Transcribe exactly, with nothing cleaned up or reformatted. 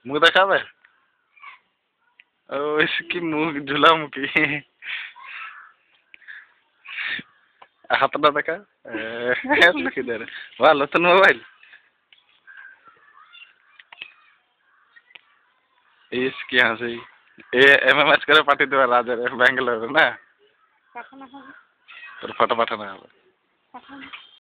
মুখ দেখাবে ওই কি মুখ ঝুলামুখি হাতটা দেখা কিধর ভালো নতুন মোবাইল ইস কি হাসি এ এমএমএস করে পাঠিয়ে দেবে রাজের ব্যাঙ্গালোরে না তোর ফটো পাঠানো হবে